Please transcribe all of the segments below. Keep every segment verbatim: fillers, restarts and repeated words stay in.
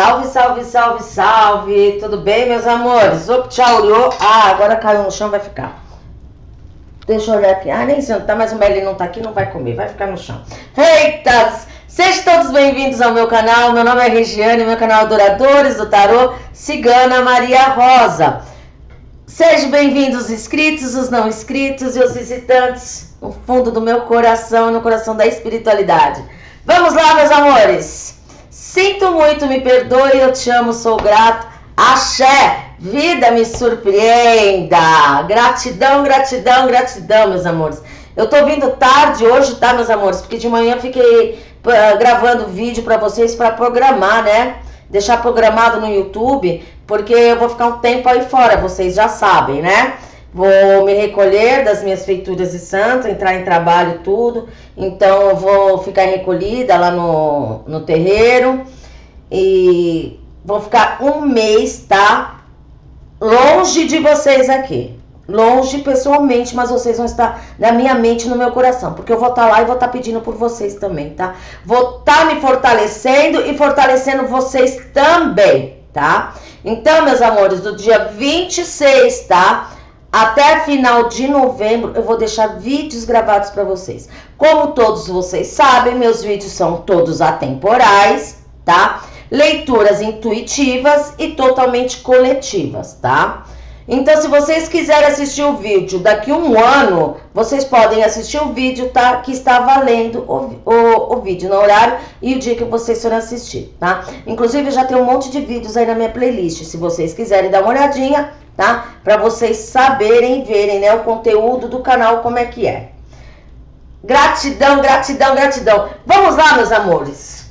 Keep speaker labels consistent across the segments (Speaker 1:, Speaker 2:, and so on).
Speaker 1: Salve, salve, salve, salve! Tudo bem, meus amores? Opa, tchau, ah, agora caiu no chão, vai ficar. Deixa eu olhar aqui. Ah, nem sei, tá, mas o Meli não tá aqui, não vai comer, vai ficar no chão. Eita! Sejam todos bem-vindos ao meu canal. Meu nome é Regiane, meu canal Adoradores do Tarô Cigana Maria Rosa. Sejam bem-vindos os inscritos, os não inscritos e os visitantes no fundo do meu coração e no coração da espiritualidade. Vamos lá, meus amores! Sinto muito, me perdoe, eu te amo, sou grato. Axé, vida me surpreenda. Gratidão, gratidão, gratidão, meus amores. Eu tô vindo tarde hoje, tá, meus amores? Porque de manhã fiquei uh, gravando vídeo pra vocês pra programar, né? Deixar programado no YouTube, porque eu vou ficar um tempo aí fora, vocês já sabem, né? Vou me recolher das minhas feituras de santo, entrar em trabalho e tudo. Então eu vou ficar recolhida lá no, no terreiro. E vou ficar um mês, tá? Longe de vocês aqui. Longe pessoalmente, mas vocês vão estar na minha mente, no meu coração. Porque eu vou estar lá e vou estar pedindo por vocês também, tá? Vou estar me fortalecendo e fortalecendo vocês também, tá? Então, meus amores, do dia vinte e seis, tá? Até final de novembro eu vou deixar vídeos gravados para vocês. Como todos vocês sabem, meus vídeos são todos atemporais, tá? Leituras intuitivas e totalmente coletivas, tá? Então, se vocês quiserem assistir o vídeo daqui a um ano, vocês podem assistir o vídeo, tá? Que está valendo o, o, o vídeo no horário e o dia que vocês forem assistir, tá? Inclusive, já tem um monte de vídeos aí na minha playlist, se vocês quiserem dar uma olhadinha, tá? Para vocês saberem e verem, né, o conteúdo do canal, como é que é. Gratidão, gratidão, gratidão. Vamos lá, meus amores.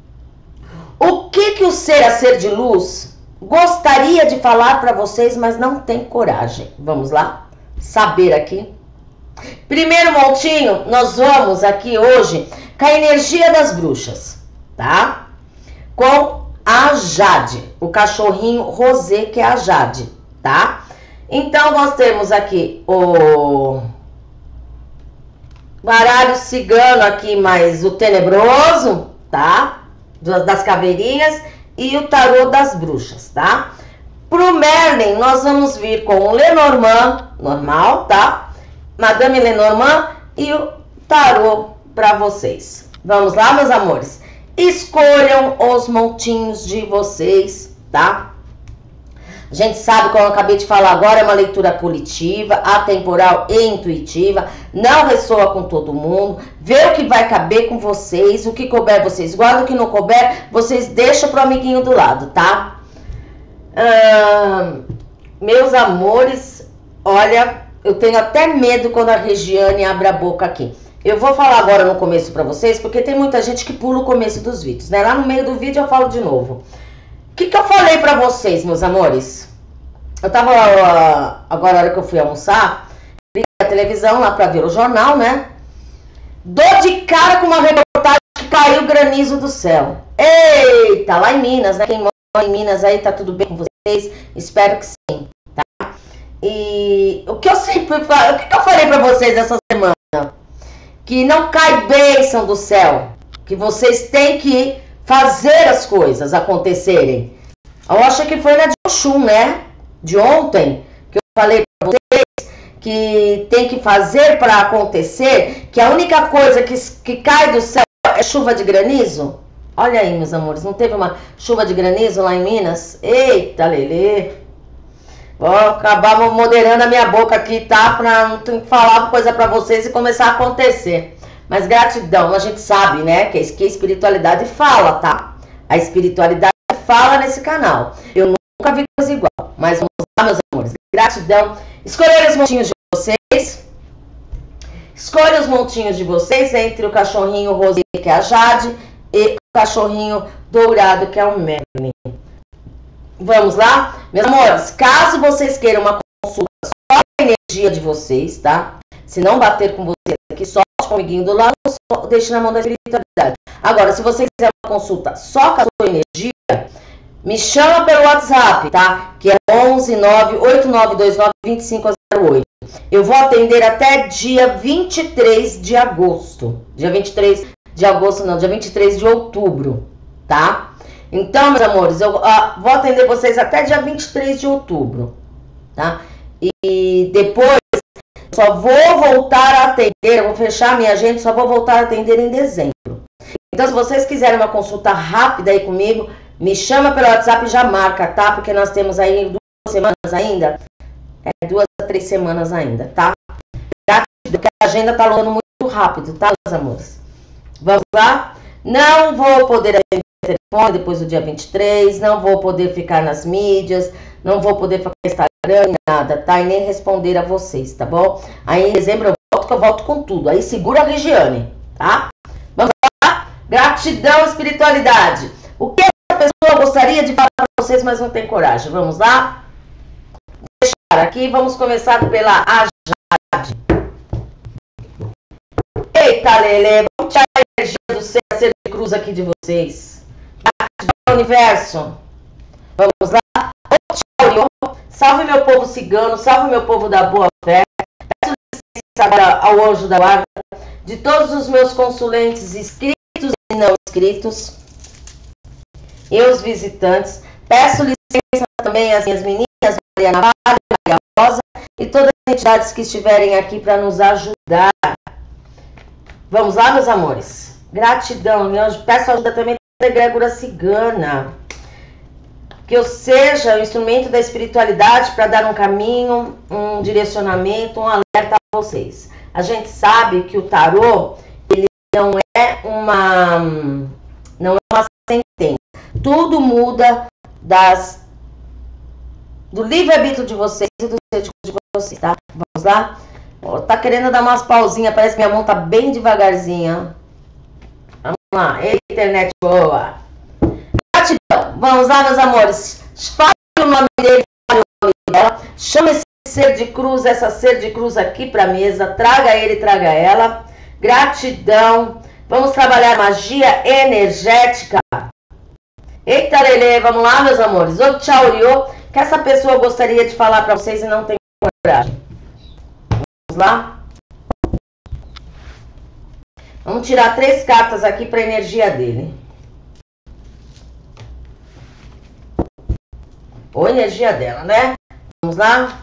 Speaker 1: O que que o ser a ser de luz gostaria de falar para vocês, mas não tem coragem? Vamos lá? Saber aqui. Primeiro montinho, nós vamos aqui hoje com a energia das bruxas, tá? Com a Jade, o cachorrinho rosé, que é a Jade, tá? Então, nós temos aqui o baralho cigano aqui, mais o tenebroso, tá? Das caveirinhas e o tarô das bruxas, tá? Pro Merlin, nós vamos vir com o Lenormand, normal, tá? Madame Lenormand e o tarô pra vocês. Vamos lá, meus amores? Escolham os montinhos de vocês, tá? A gente sabe, como eu acabei de falar agora, é uma leitura coletiva, atemporal e intuitiva. Não ressoa com todo mundo. Vê o que vai caber com vocês. O que couber, vocês guardam. O que não couber, vocês deixam pro amiguinho do lado, tá? Hum, meus amores, olha, eu tenho até medo quando a Regiane abre a boca aqui. Eu vou falar agora no começo pra vocês, porque tem muita gente que pula o começo dos vídeos, né? Lá no meio do vídeo eu falo de novo. O que que eu falei pra vocês, meus amores? Eu tava, uh, agora a hora que eu fui almoçar, liguei a televisão lá pra ver o jornal, né? Dou de cara com uma reportagem que caiu granizo do céu. Eita, lá em Minas, né? Quem mora em Minas aí, tá tudo bem com vocês? Espero que sim, tá? E o que eu sempre falo, o que que eu falei pra vocês essa semana? Que não cai bênção do céu, que vocês têm que fazer as coisas acontecerem. Eu acho que foi na de Oxum, né? De ontem, que eu falei pra vocês que tem que fazer para acontecer, que a única coisa que, que cai do céu é chuva de granizo. Olha aí, meus amores, não teve uma chuva de granizo lá em Minas? Eita, lelê. Vou acabar moderando a minha boca aqui, tá? Pra não falar coisa pra vocês e começar a acontecer. Mas gratidão, a gente sabe, né? Que a espiritualidade fala, tá? A espiritualidade fala nesse canal. Eu nunca vi coisa igual. Mas vamos lá, meus amores. Gratidão. Escolher os montinhos de vocês. Escolha os montinhos de vocês entre o cachorrinho rosé, que é a Jade, e o cachorrinho dourado, que é o Merlin. Vamos lá? Meus amores, caso vocês queiram uma consulta só com a energia de vocês, tá? Se não bater com vocês aqui, só com o amiguinho do lado, só deixe na mão da espiritualidade. Agora, se vocês quiserem uma consulta só com a sua energia, me chama pelo WhatsApp, tá? Que é onze nove oito nove dois nove dois cinco zero oito. Eu vou atender até dia vinte e três de agosto. Dia vinte e três de agosto, não, dia vinte e três de outubro, tá? Então, meus amores, eu uh, vou atender vocês até dia vinte e três de outubro, tá? E depois, só vou voltar a atender, eu vou fechar a minha agenda, só vou voltar a atender em dezembro. Então, se vocês quiserem uma consulta rápida aí comigo, me chama pelo WhatsApp e já marca, tá? Porque nós temos aí duas semanas ainda, é, duas a três semanas ainda, tá? Porque a agenda tá rolando muito rápido, tá, meus amores? Vamos lá? Não vou poder atender o telefone depois do dia vinte e três, não vou poder ficar nas mídias, não vou poder ficar no Instagram, nada, tá? E nem responder a vocês, tá bom? Aí em dezembro eu volto, que eu volto com tudo. Aí segura a Regiane, tá? Vamos lá? Gratidão, espiritualidade. O que essa pessoa gostaria de falar para vocês, mas não tem coragem? Vamos lá? Deixar aqui, vamos começar pela A Jade. Eita, Lele, vamos tirar a energia do ser, ser de cruz aqui de vocês. Gratidão, universo. Vamos lá? Salve meu povo cigano, salve meu povo da boa fé. Peço licença agora ao anjo da guarda, de todos os meus consulentes inscritos e não inscritos, e os visitantes. Peço licença também às minhas meninas, Maria Navarra, Maria Rosa, e todas as entidades que estiverem aqui para nos ajudar. Vamos lá, meus amores? Gratidão, meu anjo. Peço ajuda também da egrégora cigana. Que eu seja o instrumento da espiritualidade para dar um caminho, um direcionamento, um alerta a vocês. A gente sabe que o tarô, ele não é uma, não é uma sentença. Tudo muda das, do livre-arbítrio de vocês e do ser de vocês, tá? Vamos lá? Tá querendo dar umas pausinhas, parece que minha mão tá bem devagarzinha. Vamos lá, ei, internet boa. Gratidão. Vamos lá, meus amores. Fale o nome dele, fale o nome dela. Chama esse ser de cruz, essa ser de cruz aqui pra mesa. Traga ele, traga ela. Gratidão. Vamos trabalhar magia energética. Eita, Lelê, vamos lá, meus amores. Ô, tchau, Rio. Que essa pessoa gostaria de falar pra vocês e não tem coragem. Vamos lá? Vamos tirar três cartas aqui para a energia dele. Ou energia dela, né? Vamos lá?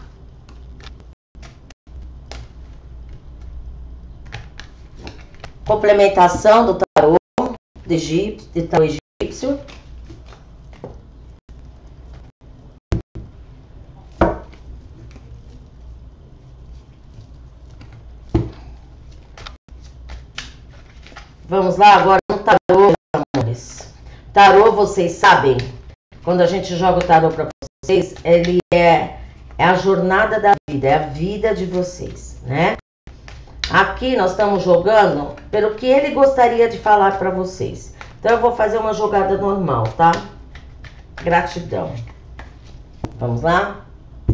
Speaker 1: Complementação do tarô de egípcio, de tarô egípcio. Vamos lá agora no tarô, meus amores. Tarô, vocês sabem, quando a gente joga o tarô para vocês, ele é, é a jornada da vida, é a vida de vocês, né? Aqui nós estamos jogando pelo que ele gostaria de falar para vocês. Então eu vou fazer uma jogada normal, tá? Gratidão. Vamos lá?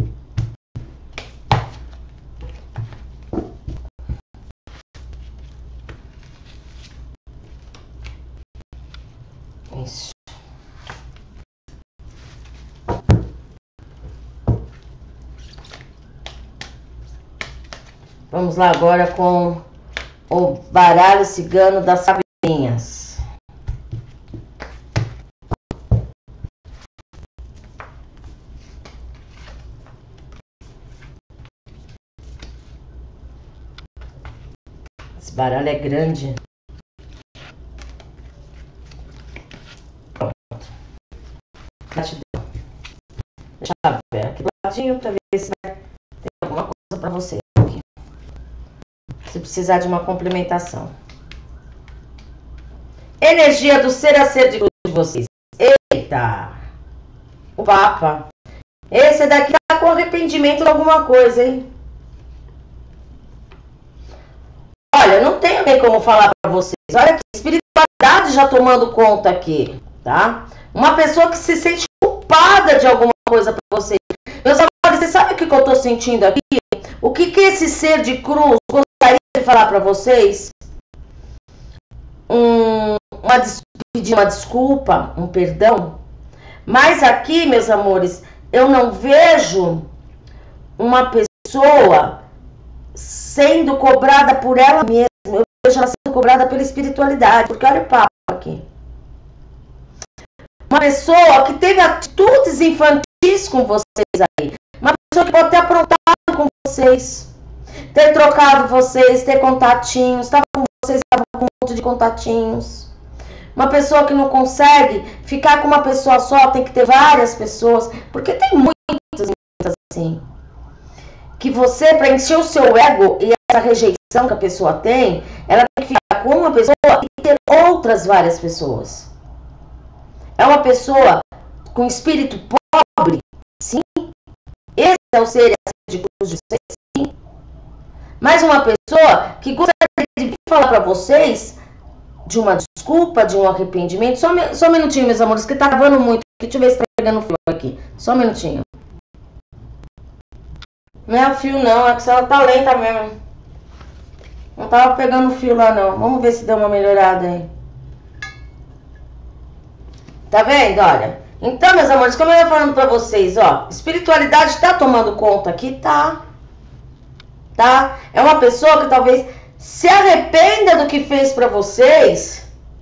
Speaker 1: Isso. Vamos lá agora com o baralho cigano das sabininhas. Esse baralho é grande. Gratidão. Deixa eu ver aqui do ladinho para ver se vai ter alguma coisa para você aqui. Se precisar de uma complementação. Energia do ser a ser de vocês. Eita! O Papa. Esse daqui tá com arrependimento de alguma coisa, hein? Olha, não tenho nem como falar para vocês. Olha que espiritualidade já tomando conta aqui, tá? Uma pessoa que se sente culpada de alguma coisa para vocês. Meus amores, vocês sabem o que eu tô sentindo aqui? O que que esse ser de cruz gostaria de falar para vocês? Um, uma, pedir uma desculpa, um perdão. Mas aqui, meus amores, eu não vejo uma pessoa sendo cobrada por ela mesma. Eu vejo ela sendo cobrada pela espiritualidade. Porque olha o papo aqui. Uma pessoa que teve atitudes infantis com vocês aí. Uma pessoa que pode ter aprontado com vocês. Ter trocado vocês, ter contatinhos. Estava com vocês, estava com um monte de contatinhos. Uma pessoa que não consegue ficar com uma pessoa só, tem que ter várias pessoas. Porque tem muitas, muitas assim. Que você, para encher o seu ego e essa rejeição que a pessoa tem, ela tem que ficar com uma pessoa e ter outras várias pessoas. É uma pessoa com espírito pobre, sim. Esse é o ser de cruz de vocês, sim. Mas uma pessoa que gostaria de falar para vocês de uma desculpa, de um arrependimento. Só, me, só um minutinho, meus amores, que tá gravando muito. Deixa eu ver se tá pegando fio aqui. Só um minutinho. Não é o fio não, é que ela tá lenta mesmo. Não tava pegando fio lá não. Vamos ver se deu uma melhorada aí. Tá vendo? Olha. Então, meus amores, como eu ia falando pra vocês, ó. Espiritualidade tá tomando conta aqui? Tá. Tá? É uma pessoa que talvez se arrependa do que fez pra vocês.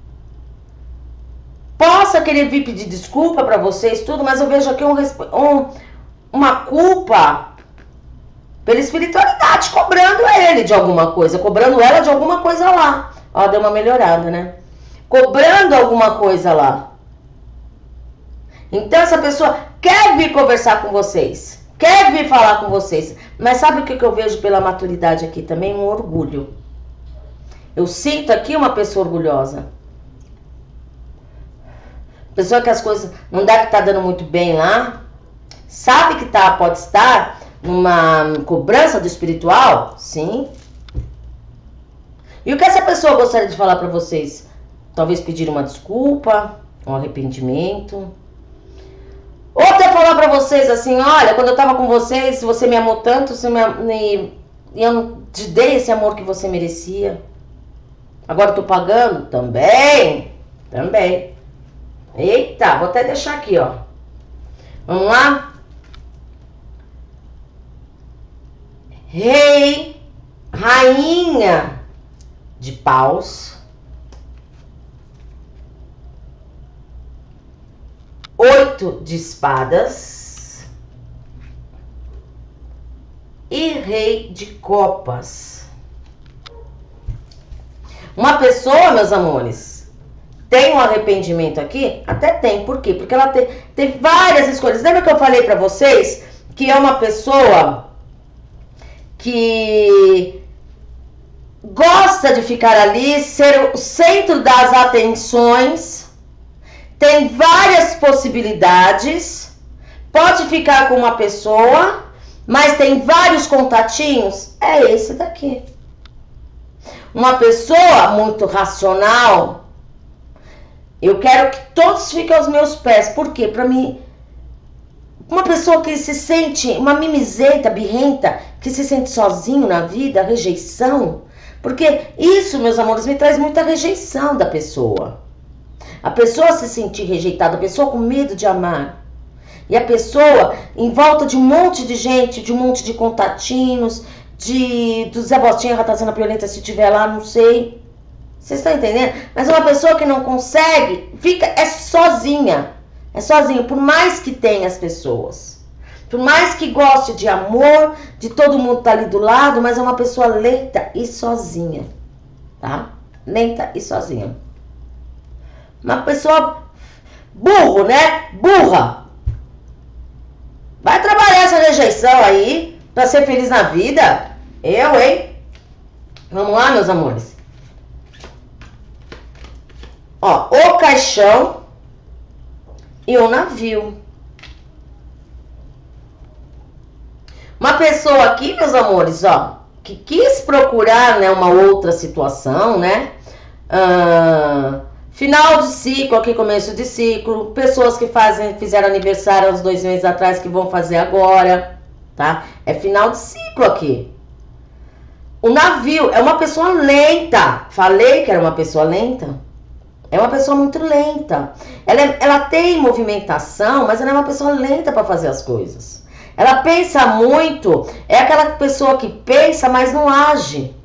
Speaker 1: Possa querer vir pedir desculpa pra vocês, tudo. Mas eu vejo aqui um, um, uma culpa pela espiritualidade, cobrando ele de alguma coisa, cobrando ela de alguma coisa lá. Ó, deu uma melhorada, né? Cobrando alguma coisa lá. Então essa pessoa quer vir conversar com vocês, quer vir falar com vocês. Mas sabe o que eu vejo pela maturidade aqui também? Um orgulho. Eu sinto aqui uma pessoa orgulhosa. Pessoa que as coisas não deve estar dando muito bem lá. Sabe que tá, pode estar numa cobrança do espiritual? Sim. E o que essa pessoa gostaria de falar para vocês? Talvez pedir uma desculpa, um arrependimento. Ou até falar para vocês assim, olha, quando eu tava com vocês, você me amou tanto, você me, me, e eu não te dei esse amor que você merecia. Agora eu tô pagando? Também. Também. Eita, vou até deixar aqui, ó. Vamos lá? Rei, rainha de paus, oito de espadas e rei de copas. Uma pessoa, meus amores, tem um arrependimento aqui? Até tem, por quê? Porque ela te, teve várias escolhas. Lembra que eu falei pra vocês que é uma pessoa que gosta de ficar ali, ser o centro das atenções, tem várias possibilidades, pode ficar com uma pessoa, mas tem vários contatinhos? É esse daqui. Uma pessoa muito racional, eu quero que todos fiquem aos meus pés. Por quê? Pra mim, uma pessoa que se sente, uma mimizenta, birrenta, que se sente sozinho na vida, rejeição. Porque isso, meus amores, me traz muita rejeição da pessoa. A pessoa se sentir rejeitada, a pessoa com medo de amar. E a pessoa em volta de um monte de gente, de um monte de contatinhos, de do Zé Bostinha, Ratazana Piolenta, se tiver lá, não sei. Vocês estão entendendo? Mas uma pessoa que não consegue, fica, é sozinha. É sozinha, por mais que tenha as pessoas. Por mais que goste de amor, de todo mundo estar ali do lado, mas é uma pessoa lenta e sozinha. Tá? Lenta e sozinha. Uma pessoa burro, né? Burra. Vai trabalhar essa rejeição aí pra ser feliz na vida. Eu, hein? Vamos lá, meus amores. Ó, o caixão e o navio. Uma pessoa aqui, meus amores, ó, que quis procurar, né, uma outra situação, né? Ah, final de ciclo, aqui começo de ciclo. Pessoas que fazem, fizeram aniversário há uns dois meses atrás, que vão fazer agora, tá? É final de ciclo aqui. O navio é uma pessoa lenta. Falei que era uma pessoa lenta? É uma pessoa muito lenta. Ela, é, ela tem movimentação, mas ela é uma pessoa lenta para fazer as coisas. Ela pensa muito. É aquela pessoa que pensa, mas não age.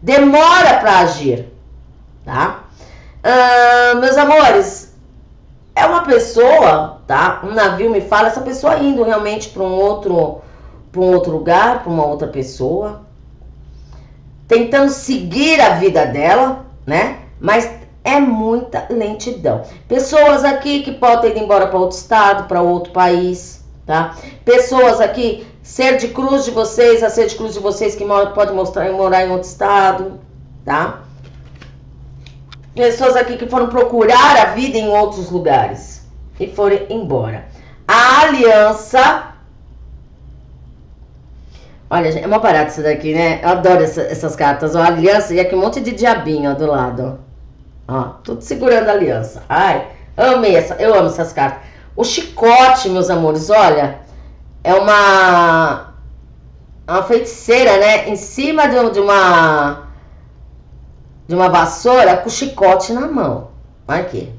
Speaker 1: Demora para agir, tá? Ah, meus amores, é uma pessoa, tá? Um navio me fala, essa pessoa indo realmente para um outro, para um outro lugar, para uma outra pessoa, tentando seguir a vida dela, né? Mas é muita lentidão. Pessoas aqui que podem ir embora para outro estado, para outro país, tá? Pessoas aqui, ser de cruz de vocês, a ser de cruz de vocês que mora, pode mostrar, morar em outro estado, tá? Pessoas aqui que foram procurar a vida em outros lugares e foram embora. A aliança... Olha, gente, é uma parada isso daqui, né? Eu adoro essa, essas cartas. Ó, a aliança e aqui um monte de diabinho, ó, do lado. Ó, tudo segurando a aliança. Ai, amei essa, eu amo essas cartas. O chicote, meus amores, olha, é uma, uma feiticeira, né? Em cima de, de uma... de uma vassoura com chicote na mão. Olha aqui.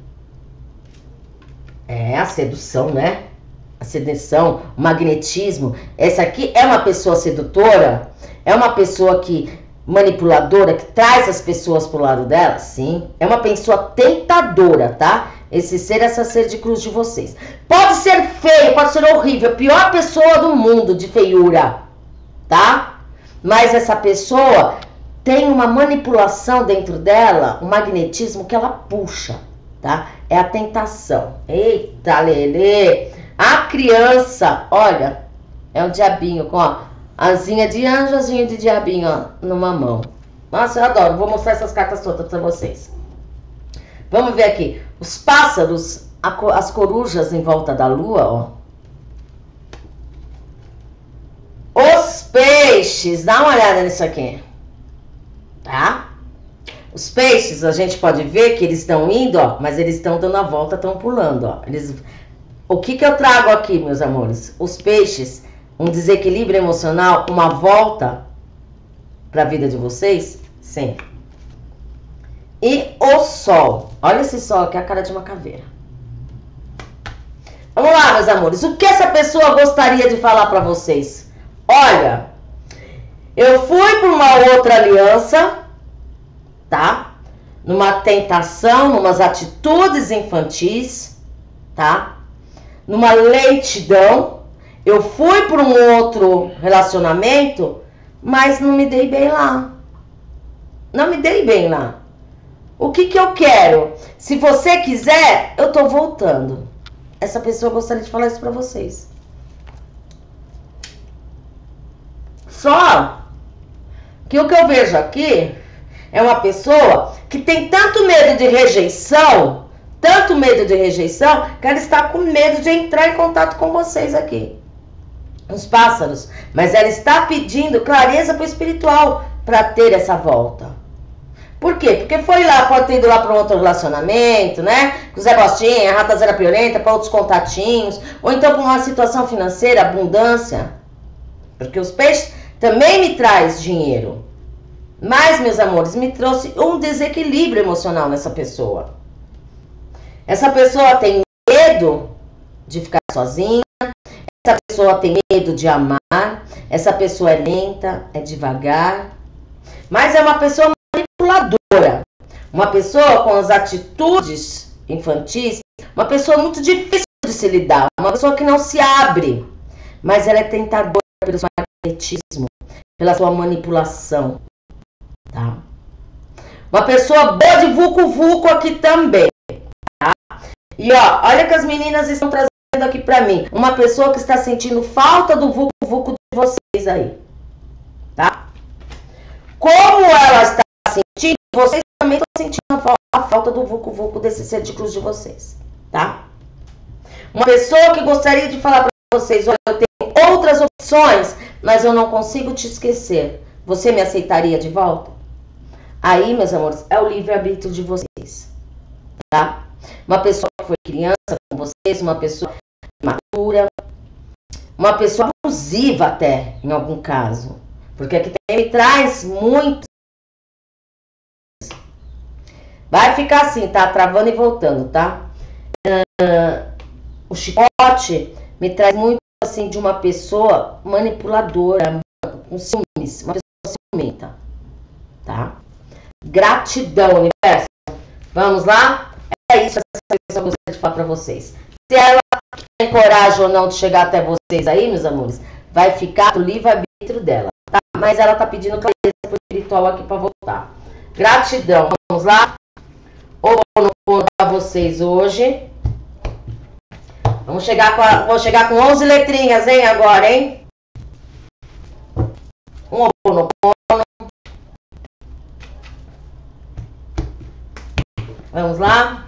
Speaker 1: É a sedução, né? A sedução, o magnetismo. Essa aqui é uma pessoa sedutora? É uma pessoa que manipuladora, que traz as pessoas pro lado dela? Sim. É uma pessoa tentadora, tá? Esse ser, essa ser de cruz de vocês. Pode ser feio, pode ser horrível, a pior pessoa do mundo de feiura, tá? Mas essa pessoa tem uma manipulação dentro dela, um magnetismo que ela puxa, tá? É a tentação. Eita, Lelê! A criança, olha, é um diabinho com, ó, asinha de anjo, asinha de diabinho, ó, numa mão. Nossa, eu adoro. Vou mostrar essas cartas todas pra vocês. Vamos ver aqui. Os pássaros, a, as corujas em volta da lua, ó. Os peixes, dá uma olhada nisso aqui. Tá? Os peixes, a gente pode ver que eles estão indo, ó, mas eles estão dando a volta, estão pulando, ó. Eles... O que que eu trago aqui, meus amores? Os peixes, um desequilíbrio emocional, uma volta para a vida de vocês, sim. E o sol. Olha esse sol aqui, a cara de uma caveira. Vamos lá, meus amores. O que essa pessoa gostaria de falar para vocês? Olha, eu fui para uma outra aliança, tá? Numa tentação, numas atitudes infantis, tá? Numa lentidão. Eu fui para um outro relacionamento, mas não me dei bem lá. Não me dei bem lá. O que que eu quero? Se você quiser, eu tô voltando. Essa pessoa gostaria de falar isso para vocês. Só que o que eu vejo aqui é uma pessoa que tem tanto medo de rejeição, tanto medo de rejeição, que ela está com medo de entrar em contato com vocês aqui. Os pássaros. Mas ela está pedindo clareza para o espiritual para ter essa volta. Por quê? Porque foi lá, pode ter ido lá para um outro relacionamento, né? Com o Zé Bostinha, a Ratazera Piolenta, para outros contatinhos. Ou então para uma situação financeira, abundância. Porque os peixes também me traz dinheiro. Mas, meus amores, me trouxe um desequilíbrio emocional nessa pessoa. Essa pessoa tem medo de ficar sozinha. Essa pessoa tem medo de amar. Essa pessoa é lenta, é devagar. Mas é uma pessoa manipuladora. Uma pessoa com as atitudes infantis. Uma pessoa muito difícil de se lidar. Uma pessoa que não se abre. Mas ela é tentadora pelo seu magnetismo, pela sua manipulação. Tá? Uma pessoa boa de vucu-vucu aqui também. Tá? E ó, olha que as meninas estão trazendo aqui pra mim. Uma pessoa que está sentindo falta do vucu-vucu de vocês aí. Tá? Como ela está sentindo, vocês também estão sentindo a falta do vucu-vucu desse ser de cruz de vocês. Tá? Uma pessoa que gostaria de falar pra vocês, olha, eu tenho outras opções, mas eu não consigo te esquecer. Você me aceitaria de volta? Aí, meus amores, é o livre-arbítrio de vocês. Tá? Uma pessoa que foi criança com vocês, uma pessoa madura, uma pessoa abusiva até, em algum caso. Porque aqui também me traz muito. Vai ficar assim, tá? Travando e voltando, tá? Uh, o chicote me traz muito assim de uma pessoa manipuladora, com ciúmes, uma pessoa ciumenta, tá? Gratidão, universo. Vamos lá? É isso, essa pessoa gostaria de falar para vocês. Se ela tem coragem ou não de chegar até vocês aí, meus amores, vai ficar do livre-arbítrio dela, tá? Mas ela tá pedindo clareza pro espiritual aqui para voltar. Gratidão. Vamos lá? Ho'oponopono para vocês hoje. Vamos chegar com a, vou chegar com onze letrinhas, hein, agora, hein? Um Ho'oponopono. Vamos lá?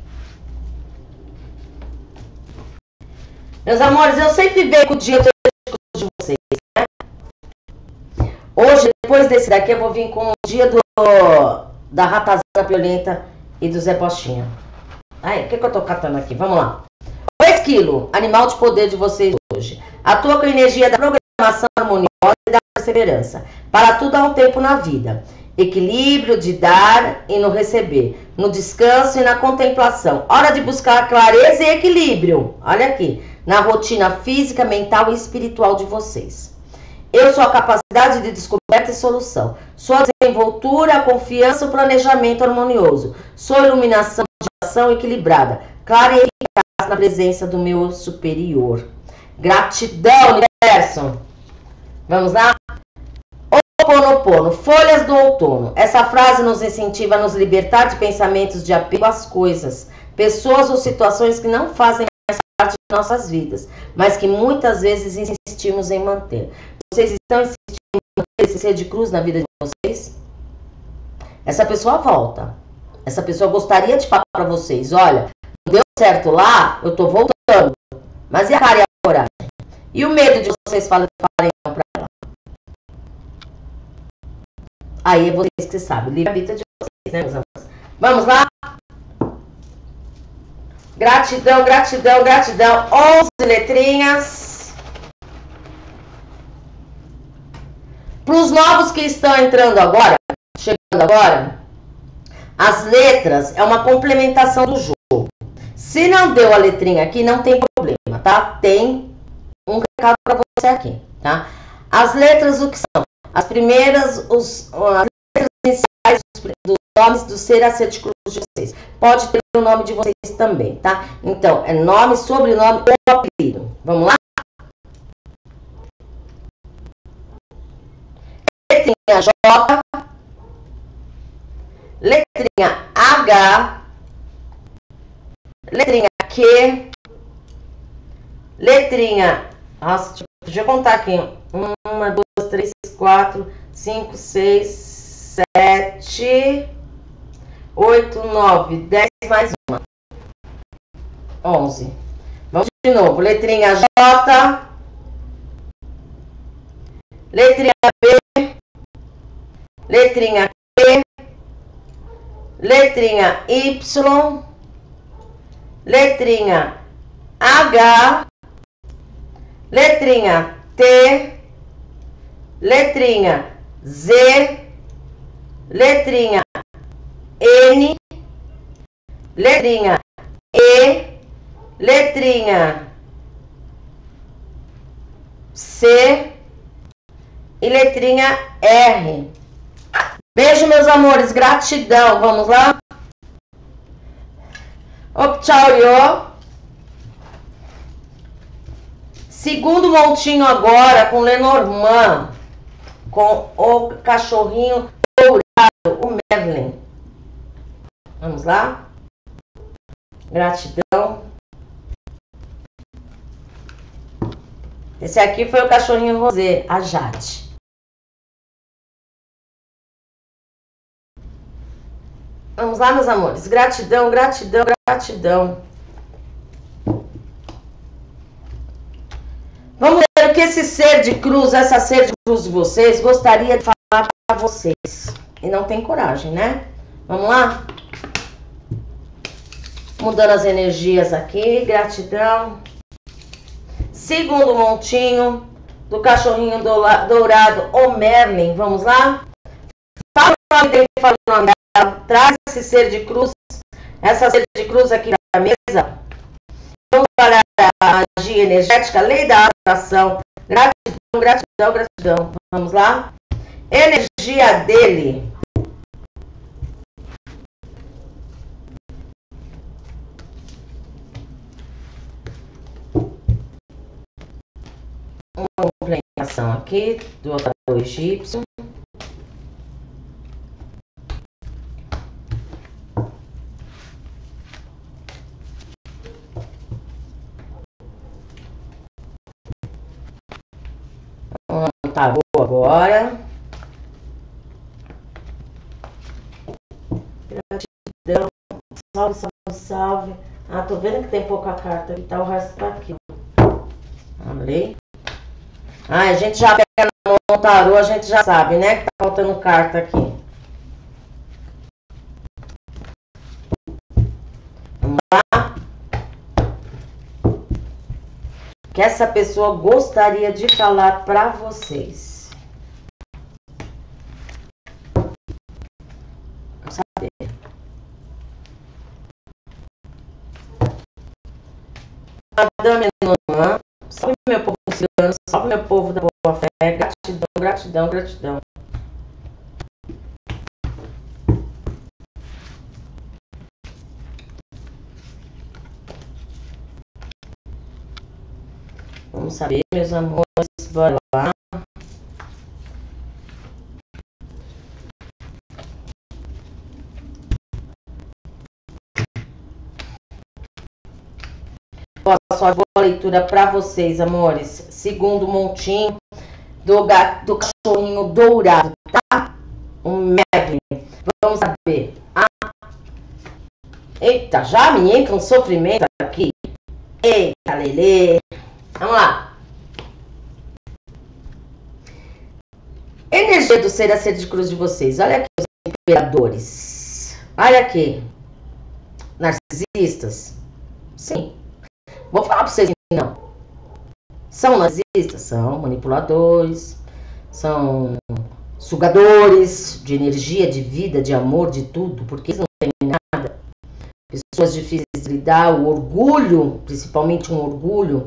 Speaker 1: Meus amores, eu sempre venho com o dia de vocês, né? Hoje, depois desse daqui, eu vou vir com o dia do, da ratazana violenta e do Zé Postinha. Ai, o que, que eu tô catando aqui? Vamos lá. O esquilo, animal de poder de vocês hoje. Atua com a energia da programação harmoniosa e da perseverança. Para tudo há um tempo na vida. Equilíbrio de dar e no receber. No descanso e na contemplação. Hora de buscar clareza e equilíbrio. Olha aqui. Na rotina física, mental e espiritual de vocês. Eu sou a capacidade de descoberta e solução. Sou a desenvoltura, a confiança e o planejamento harmonioso. Sou a iluminação de ação equilibrada, clara e eficaz na presença do meu superior. Gratidão, universo. Vamos lá? Ho'oponopono, folhas do outono. Essa frase nos incentiva a nos libertar de pensamentos de apego às coisas, pessoas ou situações que não fazem mais parte de nossas vidas, mas que muitas vezes insistimos em manter. Vocês estão insistindo em manter esse ser de cruz na vida de vocês? Essa pessoa volta. Essa pessoa gostaria de falar para vocês, olha, não deu certo lá, eu tô voltando. Mas e a cara e a coragem? E o medo de vocês falarem não para ela? Aí é vocês que sabem, livre-arbítrio de vocês, né, meus amores? Vamos lá? Gratidão, gratidão, gratidão. onze letrinhas. Para os novos que estão entrando agora, chegando agora, as letras é uma complementação do jogo. Se não deu a letrinha aqui, não tem problema, tá? Tem um recado para você aqui, tá? As letras, o que são? As primeiras, os, as letras iniciais dos nomes do ser a ser de cruz de vocês. Pode ter o nome de vocês também, tá? Então, é nome, sobrenome ou apelido. Vamos lá? Letrinha J, letrinha H, letrinha Q, letrinha... Nossa, deixa eu contar aqui. Uma, duas, três, quatro, cinco, seis, sete, oito, nove, dez, mais uma. onze. Vamos de novo. Letrinha J, letrinha B, letrinha Q, letrinha Y, letrinha H, letrinha T, letrinha Z, letrinha N, letrinha E, letrinha C e letrinha R. Beijo, meus amores, gratidão. Vamos lá? Opchauryo. Segundo montinho agora com Lenormand, com o cachorrinho dourado, o Merlin. Vamos lá? Gratidão. Esse aqui foi o cachorrinho rosé, a Jade. Vamos lá, meus amores. Gratidão, gratidão, gratidão. Vamos ver o que esse ser de cruz, essa ser de cruz de vocês, gostaria de falar para vocês. E não tem coragem, né? Vamos lá? Mudando as energias aqui. Gratidão. Segundo montinho do cachorrinho dourado, o Merlin. Vamos lá? Fala o nome dele, fala o nome dela. Traz esse ser de cruz, essa ser de cruz aqui na mesa. Vamos para a magia energética, lei da atração. Gratidão, gratidão, gratidão. Vamos lá? Energia dele. aqui do tarô egípcio. Vamos no tarô agora. Gratidão. Salve, salve, salve. Ah, tô vendo que tem pouca carta aqui, tá? O resto tá aqui. Abri. Ah, a gente já pega no tarô, a gente já sabe, né? Que tá faltando carta aqui. Vamos lá. O que essa pessoa gostaria de falar pra vocês? Vamos saber. Madame Lenormand, salve meu povo cigano, salve meu povo da boa fé, gratidão, gratidão, gratidão. Vamos saber, meus amores, bora lá. Só boa leitura para vocês, amores. Segundo montinho do, gato, do cachorrinho dourado, tá? Um Merlin. Vamos saber. Ah. Eita, já me entra um sofrimento aqui. Eita, Lelê. Vamos lá. Energia do ser a ser de cruz de vocês. Olha aqui os imperadores. Olha aqui. Narcisistas. Sim. Vou falar pra vocês que não. São narcisistas, são manipuladores, são sugadores de energia, de vida, de amor, de tudo, porque eles não têm nada. Pessoas difíceis de lidar, o orgulho, principalmente um orgulho,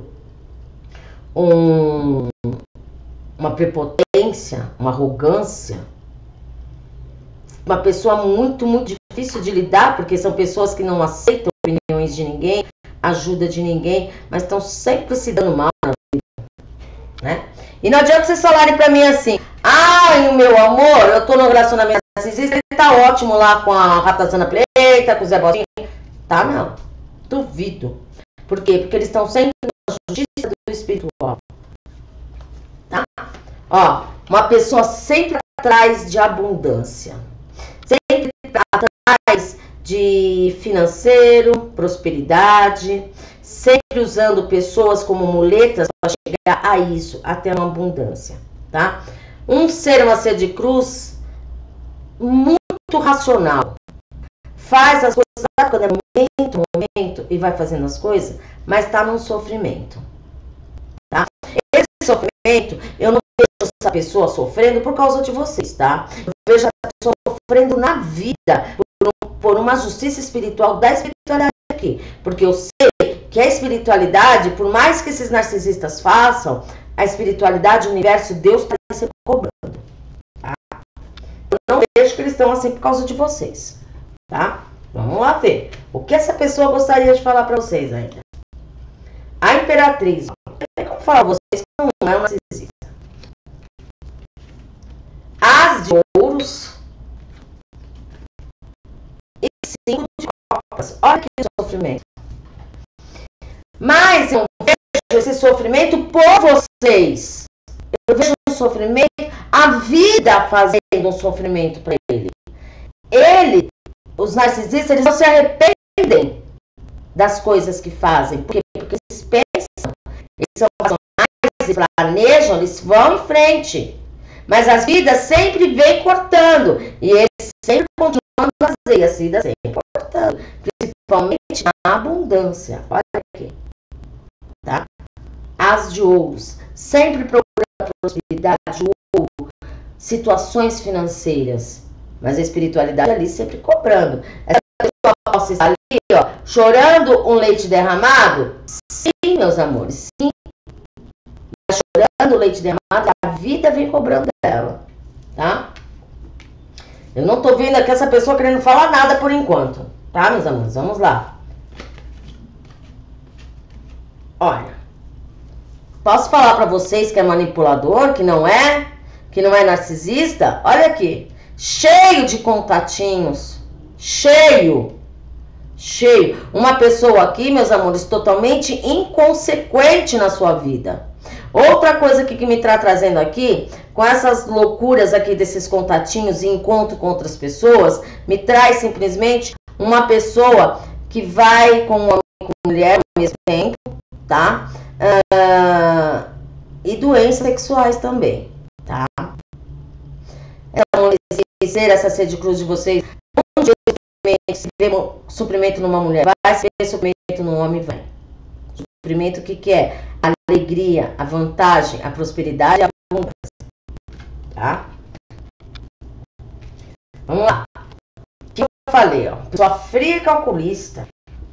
Speaker 1: um, uma prepotência, uma arrogância. Uma pessoa muito, muito difícil de lidar, porque são pessoas que não aceitam opiniões de ninguém, ajuda de ninguém, mas estão sempre se dando mal na vida, né? E não adianta vocês falarem pra mim assim, ai, o meu amor, eu tô no relacionamento narcisista, ele tá ótimo lá com a ratazana preta, com o Zé Botinho. Tá, não. Duvido. Por quê? Porque eles estão sempre na justiça do espiritual. Tá? Ó, uma pessoa sempre atrás de abundância. Sempre atrás de financeiro, prosperidade, sempre usando pessoas como muletas para chegar a isso, até uma abundância, tá? Um ser, uma ser de cruz, muito racional, faz as coisas, sabe quando é momento, momento, e vai fazendo as coisas, mas tá num sofrimento, tá? Esse sofrimento, eu não vejo essa pessoa sofrendo por causa de vocês, tá? Eu vejo a pessoa sofrendo na vida, por uma justiça espiritual da espiritualidade aqui. Porque eu sei que a espiritualidade, por mais que esses narcisistas façam, a espiritualidade, o universo, Deus está sempre cobrando. Tá? Eu não vejo que eles estão assim por causa de vocês. Tá? Vamos lá ver. O que essa pessoa gostaria de falar para vocês ainda? A Imperatriz. Como falar vocês que não é um narcisista? As de ouros. Cinco de copas. Olha que sofrimento. Mas eu vejo esse sofrimento por vocês. Eu vejo um sofrimento, a vida fazendo um sofrimento para ele. Ele, os narcisistas, eles não se arrependem das coisas que fazem. Por quê? Porque eles pensam, eles são racionais, eles planejam, eles vão em frente. Mas as vidas sempre vêm cortando. E eles sempre continuam a fazer, as vidas sempre cortando. Principalmente na abundância. Olha aqui. Tá? As de ouros. Sempre procurando prosperidade, ouro, situações financeiras. Mas a espiritualidade ali sempre cobrando. Essa pessoa possa estar ali, ó, chorando um leite derramado? Sim, meus amores, sim. Mas chorando o leite derramado, a vida vem cobrando dela. Tá? Eu não tô vendo aqui essa pessoa querendo falar nada por enquanto. Tá, meus amores? Vamos lá. Olha. Posso falar pra vocês que é manipulador, que não é? Que não é narcisista? Olha aqui. Cheio de contatinhos. Cheio. Cheio. Uma pessoa aqui, meus amores, totalmente inconsequente na sua vida. Outra coisa que, que me está trazendo aqui, com essas loucuras aqui desses contatinhos e encontro com outras pessoas, me traz simplesmente uma pessoa que vai com homem e com mulher ao mesmo tempo, tá? Uh, e doenças sexuais também, tá? Então, esse ser, essa sede de cruz de vocês, onde se vê suprimento numa mulher, vai se ver suprimento num homem, vai. Suprimento, o que que é? A alegria, a vantagem, a prosperidade e a abundância, tá? Vamos lá. O que eu falei, ó? Pessoa fria e calculista.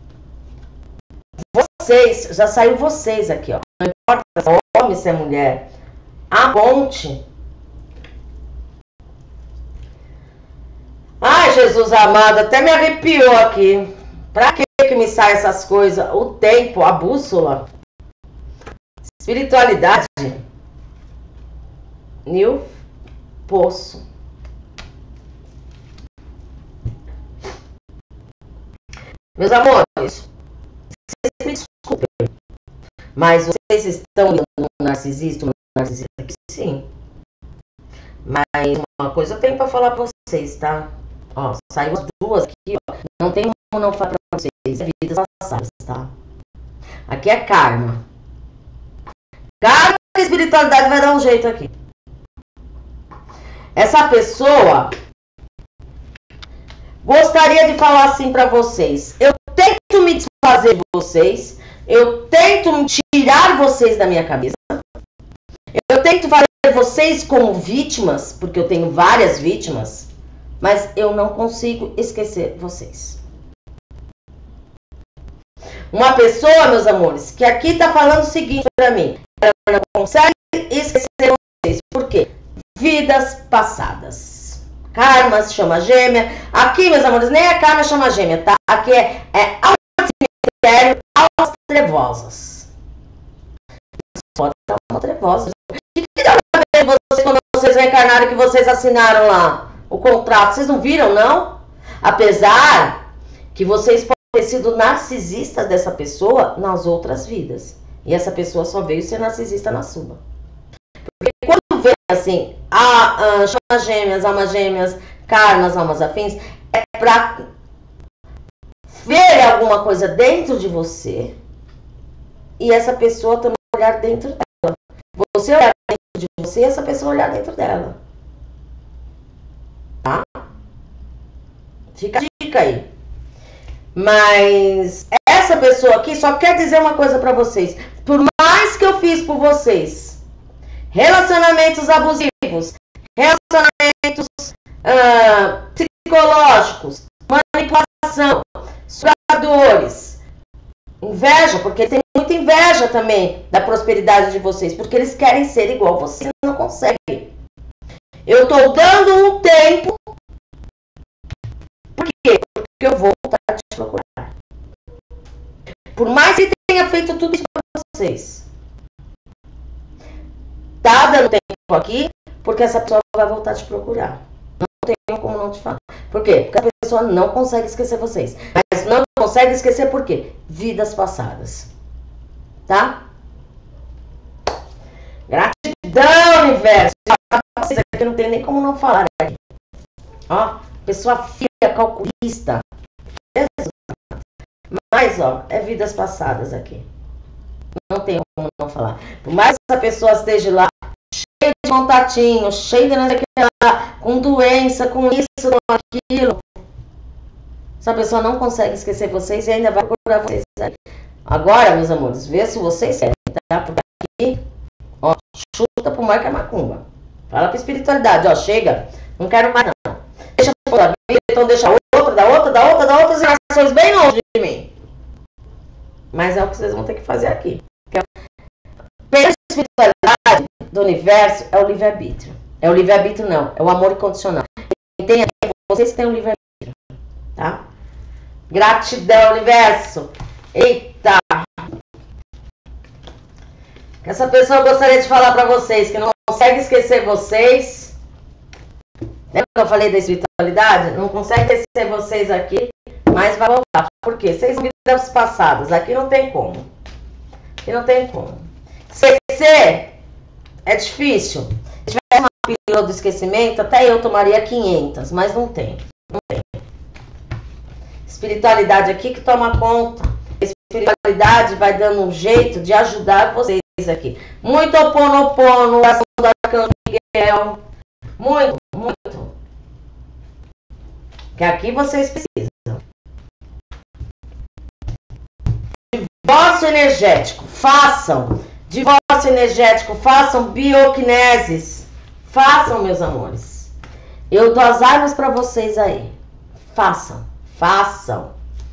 Speaker 1: Vocês, já saiu vocês aqui, ó. Não importa se é homem, se é mulher. A ponte. Ai, Jesus amado, até me arrepiou aqui. Pra que que me sai essas coisas? O tempo, a bússola. Espiritualidade. New Poço. Meus amores, vocês me desculpem, mas vocês estão lidando com um narcisista, um narcisista aqui, sim. Mas uma coisa eu tenho pra falar pra vocês, tá? Ó, saiu as duas aqui, ó. Não tem como não falar pra vocês. É vidas passadas, tá? Aqui é karma. Karma e espiritualidade vai dar um jeito aqui. Essa pessoa gostaria de falar assim pra vocês. Eu tento me desfazer de vocês. Eu tento tirar vocês da minha cabeça. Eu tento fazer vocês como vítimas, porque eu tenho várias vítimas. Mas eu não consigo esquecer vocês. Uma pessoa, meus amores, que aqui tá falando o seguinte pra mim. Ela não consegue esquecer vocês. Por quê? Vidas passadas. Karma, chama gêmea. Aqui, meus amores, nem é karma, chama gêmea, tá? Aqui é, é alma cemitério, almas trevosas. Pode dar uma trevosa. O que dá pra ver vocês quando vocês reencarnaram que vocês assinaram lá o contrato? Vocês não viram, não? Apesar que vocês podem ter sido narcisistas dessa pessoa nas outras vidas. E essa pessoa só veio ser narcisista na sua. Porque quando vem assim, a, a chama gêmeas, almas gêmeas, karmas, almas afins, é pra ver alguma coisa dentro de você e essa pessoa também olhar dentro dela. Você olhar dentro de você e essa pessoa olhar dentro dela. Tá? Fica a dica aí. Mas essa pessoa aqui só quer dizer uma coisa pra vocês. Por mais que eu fiz por vocês, relacionamentos abusivos, relacionamentos uh, psicológicos, manipulação, sugadores, inveja, porque tem muita inveja também da prosperidade de vocês, porque eles querem ser igual vocês, não conseguem. Eu tô dando um tempo. Por quê? Porque eu vou voltar a te procurar. Por mais que tenha feito tudo isso pra vocês. Tá dando tempo aqui, porque essa pessoa vai voltar a te procurar. Não tenho como não te falar. Por quê? Porque a pessoa não consegue esquecer vocês. Mas não consegue esquecer por quê? Vidas passadas. Tá? Gratidão, universo. Vocês aqui não tem nem como não falar aqui. Ó, pessoa fria, calculista. Mas, ó, é vidas passadas aqui. Não tem como não falar. Por mais que essa pessoa esteja lá, cheia de contatinho, cheia de não sei o que lá, com doença, com isso, com aquilo. Essa pessoa não consegue esquecer vocês e ainda vai procurar vocês aí. Agora, meus amores, vê se vocês querem, tá? Porque aqui, ó, chuta pro mar que é macumba. Fala pra espiritualidade, ó, chega, não quero mais não. Deixa eu da vida, então deixa outra, da outra, da outra, da outra, gerações bem longe de mim. Mas é o que vocês vão ter que fazer aqui. Pela espiritualidade do universo, é o livre-arbítrio. É o livre-arbítrio não, é o amor incondicional. Quem tem aqui, vocês têm o livre-arbítrio, tá? Gratidão, universo. Eita! Essa pessoa gostaria de falar para vocês que não consegue esquecer vocês. Lembra que eu falei da espiritualidade? Não consegue esquecer vocês aqui, mas vai voltar. Por quê? Vocês são vidas passadas. Aqui não tem como. Aqui não tem como. Esquecer é difícil. Se tivesse uma pílula do esquecimento, até eu tomaria quinhentas, mas não tem. Não tem. Espiritualidade aqui que toma conta. A espiritualidade vai dando um jeito de ajudar vocês aqui. Muito oponopono, oração do Arcanjo Miguel. Muito, muito. Que aqui vocês precisam. Divórcio energético, façam. Divórcio energético, façam bioquineses. Façam, meus amores. Eu dou as armas para vocês aí. Façam, façam.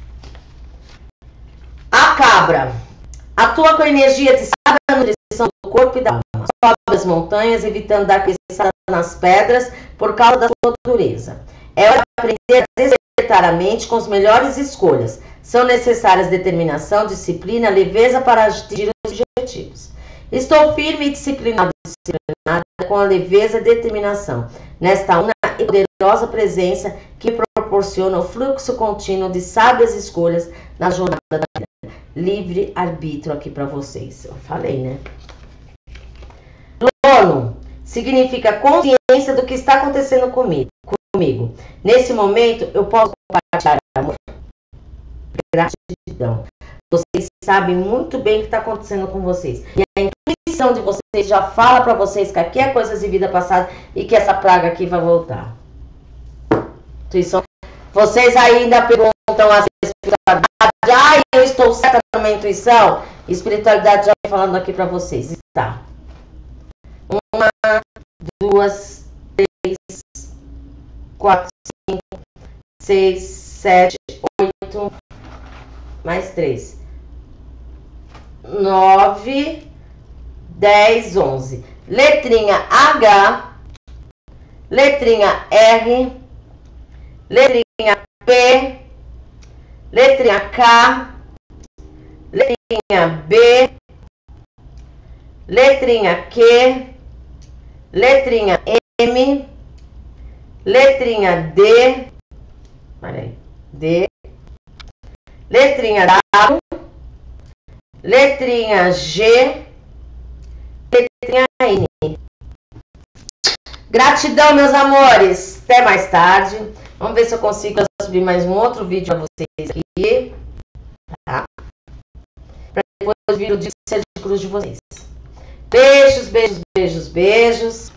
Speaker 1: A cabra atua com energia de sábia nutrição do corpo e da alma. Sobe as montanhas, evitando dar cabeçada nas pedras por causa da sua dureza. É hora de aprender a despertar a mente com as melhores escolhas. São necessárias determinação, disciplina, leveza para atingir os objetivos. Estou firme e disciplinado, disciplinada com a leveza e determinação, nesta una e poderosa presença que proporciona o fluxo contínuo de sábias escolhas na jornada da vida. Livre arbítrio aqui para vocês. Eu falei, né? Lono significa consciência do que está acontecendo comigo. comigo. Nesse momento, eu posso compartilhar amor, gratidão. Vocês sabem muito bem o que está acontecendo com vocês. E a intuição de vocês já fala para vocês que aqui é coisas de vida passada e que essa praga aqui vai voltar. Intuição. Vocês ainda perguntam a espiritualidade. Ah, eu estou certa na minha intuição? Espiritualidade já vem falando aqui para vocês. Está. Uma, duas, três, quatro, cinco, seis, sete, oito, mais três, nove, dez, onze. Letrinha H, letrinha R, letrinha P, letrinha K, letrinha B, letrinha Q, letrinha M, letrinha D, olha aí, D, letrinha W, letrinha G, letrinha N. Gratidão, meus amores. Até mais tarde. Vamos ver se eu consigo subir mais um outro vídeo para vocês aqui. Tá? Para depois vir o dia de cruz de vocês. Beijos, beijos, beijos, beijos.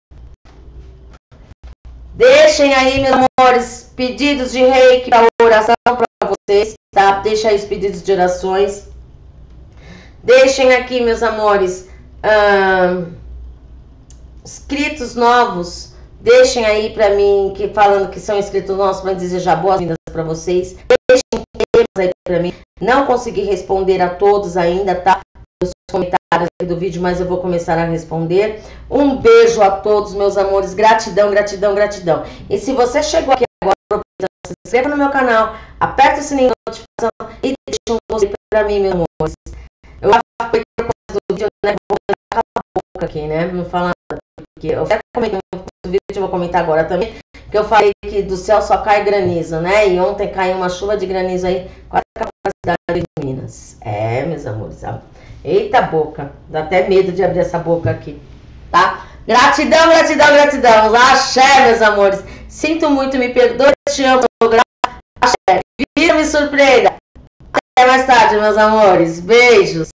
Speaker 1: Deixem aí, meus amores, pedidos de reiki para oração para vocês, tá? Deixem aí os pedidos de orações. Deixem aqui, meus amores, hum, inscritos novos. Deixem aí para mim, que falando que são inscritos novos, para desejar boas-vindas para vocês. Deixem temas aí para mim. Não consegui responder a todos ainda, tá? Os comentários do vídeo, mas eu vou começar a responder. Um beijo a todos, meus amores. Gratidão, gratidão, gratidão. E se você chegou aqui agora, se inscreva no meu canal, aperta o sininho de notificação e deixa um gostei para mim, meus amores. Eu falei do vídeo, né? Vou colocar a boca aqui, né? Não falar porque eu até comentei no vídeo, eu vou comentar agora também, que eu falei que do céu só cai granizo, né? E ontem caiu uma chuva de granizo aí, quase a capacidade de Minas. É, meus amores, sabe? Eita boca, dá até medo de abrir essa boca aqui, tá? Gratidão, gratidão, gratidão. Axé, meus amores. Sinto muito, me perdoe, te amo, axé. Vira, me surpreenda. Até mais tarde, meus amores. Beijos.